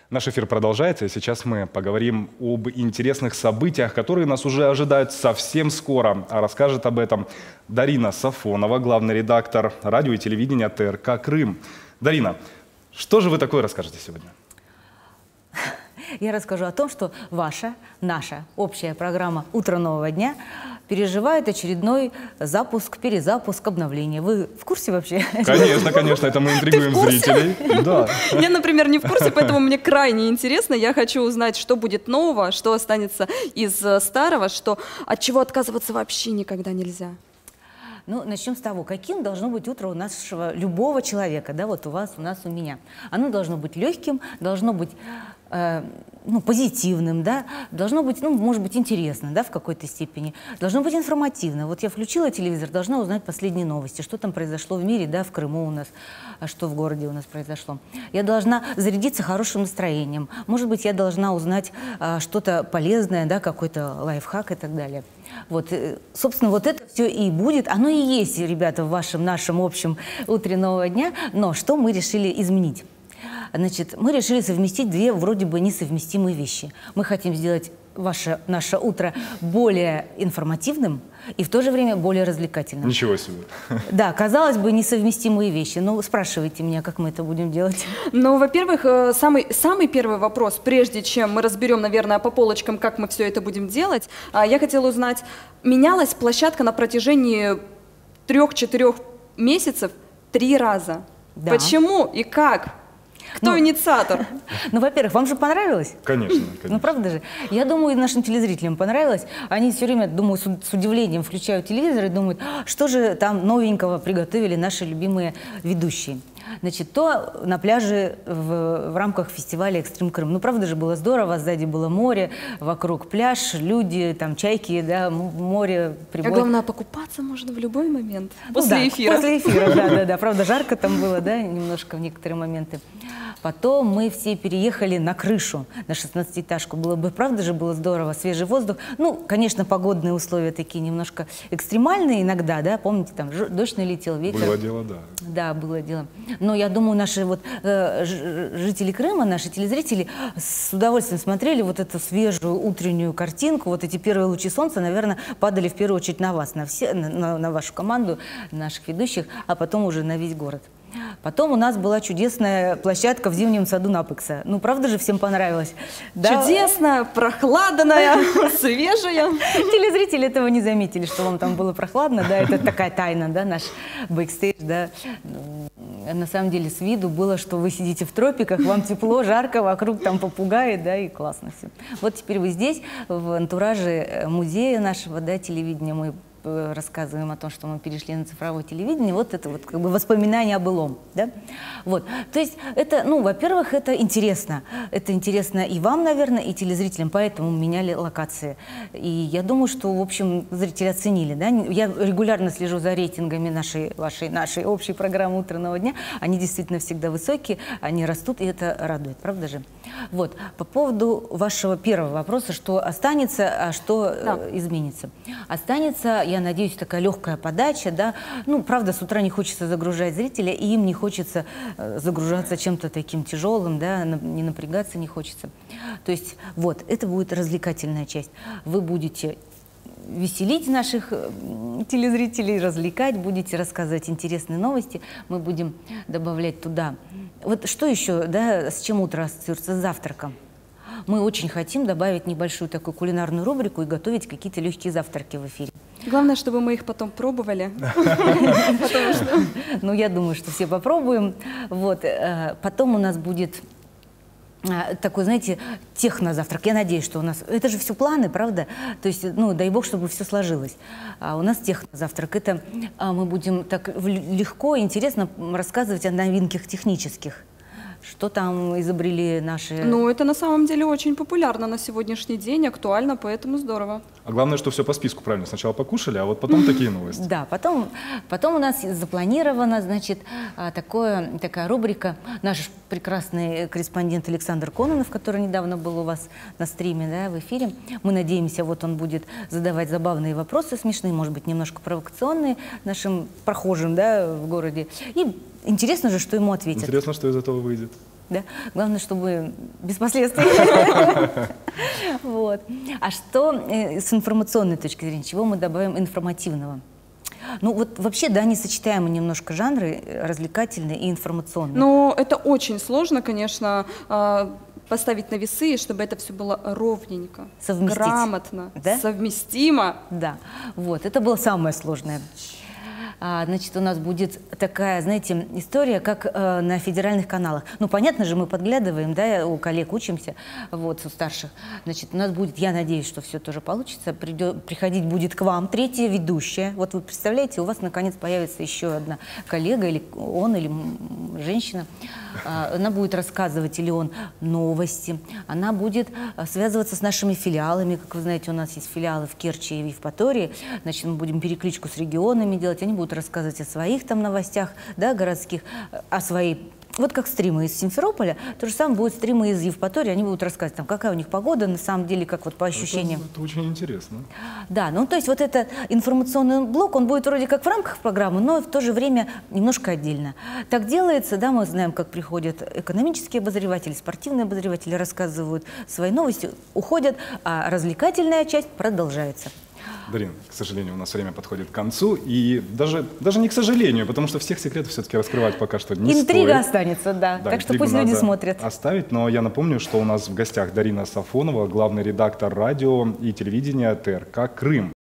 Наш эфир продолжается, и сейчас мы поговорим об интересных событиях, которые нас уже ожидают совсем скоро. А расскажет об этом Дарина Сафонова, главный редактор радио и телевидения ТРК «Крым». Дарина, что же вы такое расскажете сегодня? Я расскажу о том, что наша общая программа «Утро нового дня» переживает очередной запуск, перезапуск, обновление. Вы в курсе вообще? Конечно, конечно, это мы интригуем зрителей. Да. Я, например, не в курсе, поэтому мне крайне интересно. Я хочу узнать, что будет нового, что останется из старого, от чего отказываться вообще никогда нельзя. Ну, начнем с того, каким должно быть утро у нашего любого человека, да, вот у вас, у нас, у меня. Оно должно быть легким, должно быть позитивным, да, должно быть, может быть, интересно, да, в какой-то степени, должно быть информативно. Вот я включила телевизор, должна узнать последние новости, что там произошло в мире, да, в Крыму у нас, что в городе у нас произошло. Я должна зарядиться хорошим настроением, может быть, я должна узнать что-то полезное, да, какой-то лайфхак и так далее. Вот, собственно, вот это все и будет, оно и есть, ребята, в нашем общем утре нового дня, но что мы решили изменить? Значит, мы решили совместить две вроде бы несовместимые вещи. Мы хотим сделать наше утро более информативным и в то же время более развлекательным. Ничего себе. Да, казалось бы, несовместимые вещи. Но спрашивайте меня, как мы это будем делать. Ну, во-первых, самый первый вопрос, прежде чем мы разберем, наверное, по полочкам, как мы все это будем делать, я хотела узнать, менялась площадка на протяжении 3-4 месяцев 3 раза. Да. Почему и как? Кто инициатор? Ну, во-первых, вам же понравилось? Конечно, конечно. Ну, правда же? Я думаю, нашим телезрителям понравилось. Они все время, думаю, с удивлением включают телевизор и думают, что же там новенького приготовили наши любимые ведущие. Значит, то на пляже в рамках фестиваля «Экстрим Крым». Ну, правда же, было здорово, сзади было море, вокруг пляж, люди, там чайки, да, море, прибой. А главное, покупаться можно в любой момент, после эфира. После эфира, да. Правда, жарко там было, да, немножко в некоторые моменты. Потом мы все переехали на крышу, на 16-этажку. Было бы, правда же, было здорово, свежий воздух. Ну, конечно, погодные условия такие немножко экстремальные иногда, да, помните, там дождь налетел, ветер. Было дело, да. Да, было дело. Но я думаю, наши жители Крыма, наши телезрители с удовольствием смотрели вот эту свежую утреннюю картинку. Вот эти первые лучи солнца, наверное, падали в первую очередь на вас, на вашу команду, наших ведущих, а потом уже на весь город. Потом у нас была чудесная площадка в зимнем саду Напекса. Ну, правда же, всем понравилось? Да? Чудесная, прохладная, свежая. Телезрители этого не заметили, что вам там было прохладно, да, это такая тайна, да, наш бэкстейдж, да. На самом деле с виду было, что вы сидите в тропиках, вам тепло, жарко, вокруг там попугаи, да, и классно все. Вот теперь вы здесь, в антураже музея нашего, да, телевидения, мы рассказываем о том, что мы перешли на цифровое телевидение, вот это вот как бы воспоминание о былом, да? Вот, то есть это, ну, во-первых, это интересно и вам, наверное, и телезрителям, поэтому меняли локации, и я думаю, что, в общем, зрители оценили, да? Я регулярно слежу за рейтингами нашей общей программы «Утро нового дня», они действительно всегда высокие, они растут, и это радует, правда же? Вот, по поводу вашего первого вопроса, что останется, а что изменится. Останется, я надеюсь, такая легкая подача, да, ну, правда, с утра не хочется загружать зрителя, и им не хочется загружаться чем-то таким тяжелым, да, не напрягаться не хочется. То есть, вот, это будет развлекательная часть. Вы будете веселить наших телезрителей, развлекать, будете рассказывать интересные новости, мы будем добавлять туда. Вот что еще, да, с чем утро ассоциируется? С завтраком. Мы очень хотим добавить небольшую такую кулинарную рубрику и готовить какие-то легкие завтраки в эфире. Главное, чтобы мы их потом пробовали. Ну, я думаю, что все попробуем. Вот. Потом у нас будет такой, знаете, технозавтрак. Я надеюсь, что у нас... Это же все планы, правда? То есть, ну, дай бог, чтобы все сложилось. А у нас технозавтрак. Это мы будем так легко и интересно рассказывать о новинках технических. Что там изобрели наши... Ну, это на самом деле очень популярно на сегодняшний день, актуально, поэтому здорово. А главное, что все по списку правильно. Сначала покушали, а вот потом такие новости. Да, потом у нас запланирована, значит, такая рубрика. Наш прекрасный корреспондент Александр Кононов, который недавно был у вас на стриме, да, в эфире. Мы надеемся, вот он будет задавать забавные вопросы, смешные, может быть, немножко провокационные нашим прохожим, да, в городе. И интересно же, что ему ответят. Интересно, что из этого выйдет. Да? Главное, чтобы без последствий. Вот. А что с информационной точки зрения, чего мы добавим информативного? Ну вот вообще, да, несочетаемы немножко жанры, развлекательные и информационные. Ну, это очень сложно, конечно, поставить на весы, чтобы это все было ровненько, Совместить. грамотно, Да? совместимо. Да, вот, это было самое сложное. Значит, у нас будет такая, знаете, история, как на федеральных каналах. Ну, понятно же, мы подглядываем, да, у коллег учимся, вот, у старших. Значит, у нас будет, я надеюсь, что все тоже получится, приходить будет к вам третья ведущая. Вот вы представляете, у вас, наконец, появится еще одна коллега, или он, или женщина. Она будет рассказывать, или он, новости. Она будет связываться с нашими филиалами. Как вы знаете, у нас есть филиалы в Керчи и в Евпатории. Значит, мы будем перекличку с регионами делать. Они будут рассказывать о своих там новостях, да, городских, о своей... Вот как стримы из Симферополя, то же самое будут стримы из Евпатории, они будут рассказывать, там, какая у них погода, на самом деле, как вот по ощущениям. Это очень интересно. Да, ну то есть вот этот информационный блок, он будет вроде как в рамках программы, но в то же время немножко отдельно. Так делается, да, мы знаем, как приходят экономические обозреватели, спортивные обозреватели, рассказывают свои новости, уходят, а развлекательная часть продолжается. Дарина, к сожалению, у нас время подходит к концу, и даже не к сожалению, потому что всех секретов все-таки раскрывать пока что не стоит. Интрига останется, да, Да, так что интригу пусть люди надо смотрят. оставить, но я напомню, что у нас в гостях Дарина Сафонова, главный редактор радио и телевидения ТРК «Крым».